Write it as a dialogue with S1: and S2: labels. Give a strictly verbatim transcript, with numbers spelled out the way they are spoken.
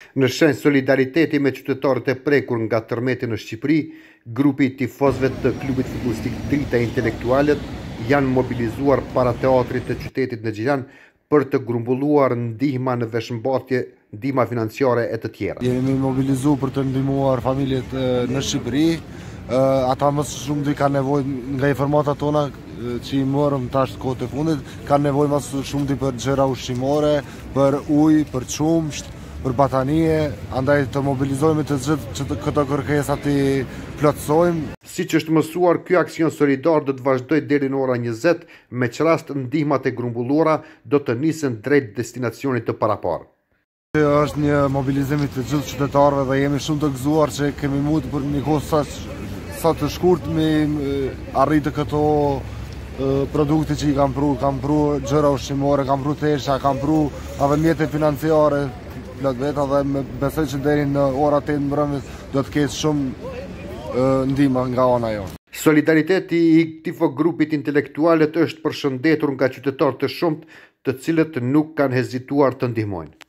S1: Në shenjë solidariteti me qytetarët e prekur nga tërmeti në Shqipëri, grupi i tifozëve të klubit futbollistik Drita Intelektualet janë mobilizuar para teatrit të qytetit në Xhilan për të grumbulluar ndihma në veshmbathje, ndihma financiare e të tjera.
S2: Jemi mobilizuar për të ndihmuar familjet në Shqipëri. Ata më shumë di kanë nevojë nga informatat tona që i morëm tash kohët e fundit, kanë nevojë më shumë di për gjëra ushqimore, për ujë, për qumsht, për batanie, andaj të mobilizohemi të gjithë që këto kërkesa të plotësojmë.
S1: Siç është mësuar, ky aksion solidar do të vazhdojë deri në ora njëzet, me çrast ndihmat e grumbulluara do të nisen drejt destinacionit të paraparë.
S2: Është një mobilizim i të gjithë qytetarëve dhe jemi shumë të gëzuar që kemi mundë për një kohë sa, sa të shkurt me arritë këto produkte që i kam pru, kam pru gjëra ushqimore, kam pru tesha, kam pru edhe mjete financiare plot veta dhe besoj që deri në ora tetë mbrëmjes do të ketë shumë ndihmë nga ana jonë.
S1: Solidariteti i tifo grupit intelektualet është përshëndetur nga qytetarë të shumtë, të cilët nuk kanë hezituar të ndihmojnë.